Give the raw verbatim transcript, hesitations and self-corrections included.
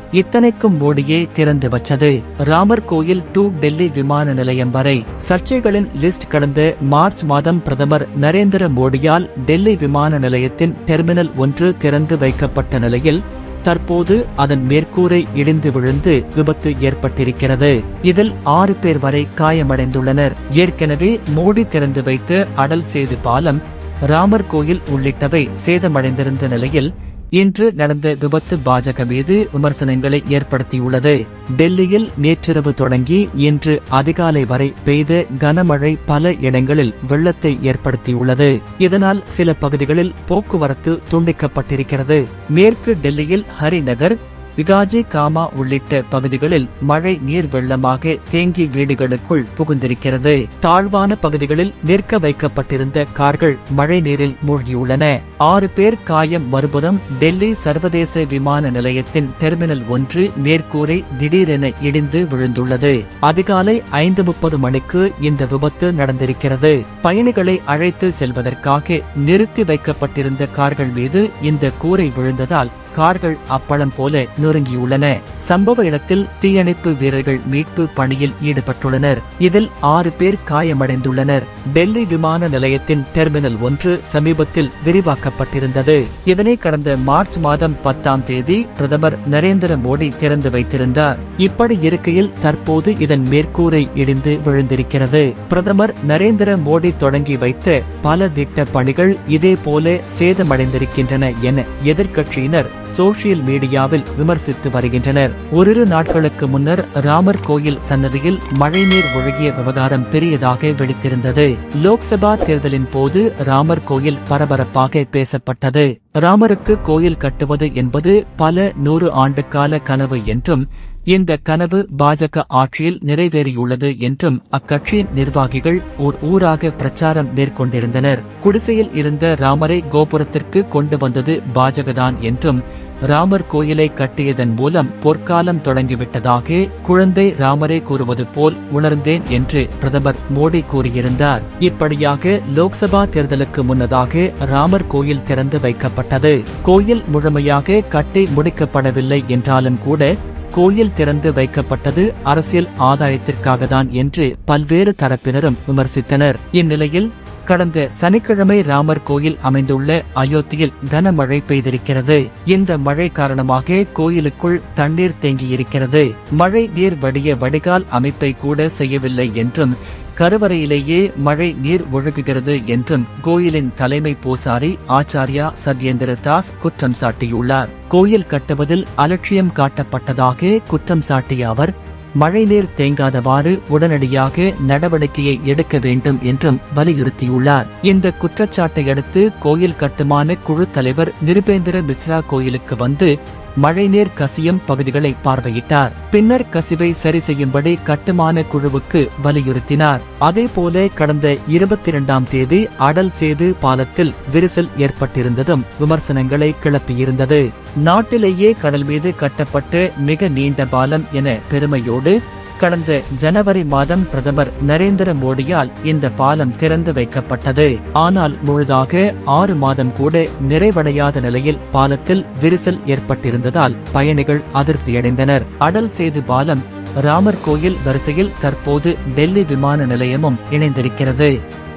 இத்தனைக்கும் மோடியே திறந்து வச்சது. ராமர் கோயில் டு டெல்லி விமான நிலையம் வரை சர்ச்சைகளின் லிஸ்ட் கடந்த மார்ச் மாதம் பிரதமர் நரேந்திர மோடியால் டெல்லி விமான நிலையத்தின் டெர்மினல் ஒன்று திறந்து வைக்கப்பட்ட நிலையில் தற்போது அதன் மேற்கூரை இடிந்து விழுந்து விபத்து ஏற்பட்டிருக்கிறது. இதில் ஆறு பேர் வரை காயமடைந்துள்ளனர். ஏற்கனவே மோடி திறந்து வைத்து அடல் சேது பாலம், ராமர் கோயில் உள்ளிட்டவை சேதமடைந்திருந்த நிலையில் இன்று நடந்த விபத்து பாஜக மீது விமர்சனங்களை ஏற்படுத்தியுள்ளது. டெல்லியில் நேற்றிரவு தொடங்கி இன்று அதிகாலை வரை பெய்த கனமழை பல இடங்களில் வெள்ளத்தை ஏற்படுத்தியுள்ளது. இதனால் சில பகுதிகளில் போக்குவரத்து துண்டிக்கப்பட்டிருக்கிறது. மேற்கு டெல்லியில் ஹரிநகர், விகாஜி காமா உள்ளிட்ட பகுதிகளில் மழை நீர் வெள்ளமாக தேங்கி வீடுகளுக்குள் புகுந்திருக்கிறது. தாழ்வான பகுதிகளில் நிற்க வைக்கப்பட்டிருந்த கார்கள் மழை நீரில் மூழ்கியுள்ளன. ஆறு பேர் காயம். மறுபுறம் டெல்லி சர்வதேச விமான நிலையத்தின் டெர்மினல் ஒன்று மேற்கூரை திடீரென இடிந்து விழுந்துள்ளது. அதிகாலை ஐந்து முப்பது மணிக்கு இந்த விபத்து நடந்திருக்கிறது. பயணிகளை அழைத்து செல்வதற்காக நிறுத்தி வைக்கப்பட்டிருந்த கார்கள் மீது இந்த கூரை விழுந்ததால் கார்கள் அப்பளம் போல நொறுங்கியுள்ளன. சம்பவ இடத்தில் தீயணைப்பு வீரர்கள் மீட்பு பணியில் ஈடுபட்டுள்ளனர். இதில் ஆறு பேர் காயமடைந்துள்ளனர். டெல்லி விமான நிலையத்தின் டெர்மினல் ஒன்று சமீபத்தில் விரிவாக்கப்பட்டிருந்தது. இதனை கடந்த மார்ச் மாதம் பத்தாம் தேதி பிரதமர் நரேந்திர மோடி திறந்து வைத்திருந்தார். இப்படி இருக்கையில் தற்போது இதன் மேற்கூரை இடிந்து விழுந்திருக்கிறது. பிரதமர் நரேந்திர மோடி தொடங்கி வைத்த பல திட்ட பணிகள் இதே போல சேதமடைந்திருக்கின்றன என எதிர்க்கட்சியினர் சோசியல் மீடியாவில் விமர்சித்து வருகின்றனர். ஓரிரு நாட்களுக்கு முன்னர் ராமர் கோயில் சன்னதியில் மழைநீர் ஒழுகிய விவகாரம் பெரியதாக வெடித்திருந்தது. லோக்சபா தேர்தலின் போது ராமர் கோயில் பரபரப்பாக பேசப்பட்டது. ராமருக்கு கோயில் கட்டுவது என்பது பல நூறு ஆண்டு கால கனவு என்றும் இந்த கனவு பாஜக ஆட்சியில் நிறைவேறியுள்ளது என்றும் அக்கட்சியின் நிர்வாகிகள் ஓர் ஊராக பிரச்சாரம் மேற்கொண்டிருந்தனர். குடிசையில் இருந்த ராமரை கோபுரத்திற்கு கொண்டு வந்தது பாஜகதான் என்றும் ராமர் கோயிலை கட்டியதன் மூலம் பொற்காலம் தொடங்கிவிட்டதாக குழந்தை ராமரே கூறுவது போல் உணர்ந்தேன் என்று பிரதமர் மோடி கூறியிருந்தார். இப்படியாக லோக்சபா தேர்தலுக்கு முன்னதாக ராமர் கோயில் திறந்து வைக்கப்பட்டது. கோயில் முழுமையாக கட்டி முடிக்கப்படவில்லை என்றாலும் கூட கோயில் திறந்து வைக்கப்பட்டது அரசியல் ஆதாயத்திற்காகத்தான் என்று பல்வேறு தரப்பினரும் விமர்சித்தனர். இந்நிலையில் கடந்த சனிக்கிழமை ராமர் கோயில் அமைந்துள்ள அயோத்தியில் கனமழை பெய்திருக்கிறது. இந்த மழை காரணமாக கோயிலுக்குள் தண்ணீர் தேங்கியிருக்கிறது. மழை நீர் வடிய வடிகால் அமைப்பை கூட செய்யவில்லை என்றும் கருவறையிலேயே மழை நீர் ஒழுகுகிறது என்றும் கோயிலின் தலைமை பூசாரி ஆச்சாரியா சத்யேந்திர தாஸ் குற்றம் சாட்டியுள்ளார். கோயில் கட்டுவதில் அலட்சியம் காட்டப்பட்டதாக குற்றம் சாட்டிய அவர் மழைநீர் தேங்காதவாறு உடனடியாக நடவடிக்கையை எடுக்க வேண்டும் என்றும் வலியுறுத்தியுள்ளார். இந்த குற்றச்சாட்டை அடுத்து கோயில் கட்டுமான குழு தலைவர் நிருபேந்திர மிஸ்ரா கோயிலுக்கு வந்து மழைநீர் கசியும் பகுதிகளை பார்வையிட்டார். பின்னர் கசிவை சரி செய்யும்படி கட்டுமான குழுவுக்கு வலியுறுத்தினார். அதேபோல கடந்த இருபத்தி இரண்டாம் தேதி அடல் சேது பாலத்தில் விரிசல் ஏற்பட்டிருந்ததும் விமர்சனங்களை கிளப்பியிருந்தது. நாட்டிலேயே கடல் மீது கட்டப்பட்ட மிக நீண்ட பாலம் என பெருமையோடு கடந்த ஜனவரி மாதம் பிரதமர் நரேந்திர மோடியால் இந்த பாலம் திறந்து வைக்கப்பட்டது. ஆனால் முழுதாக ஆறு மாதம் கூட நிறைவடையாத நிலையில் பாலத்தில் விரிசல் ஏற்பட்டிருந்ததால் பயணிகள் அதிருப்தியடைந்தனர். அடல் சேது பாலம், ராமர் கோயில் வரிசையில் தற்போது டெல்லி விமான நிலையமும் இணைந்திருக்கிறது.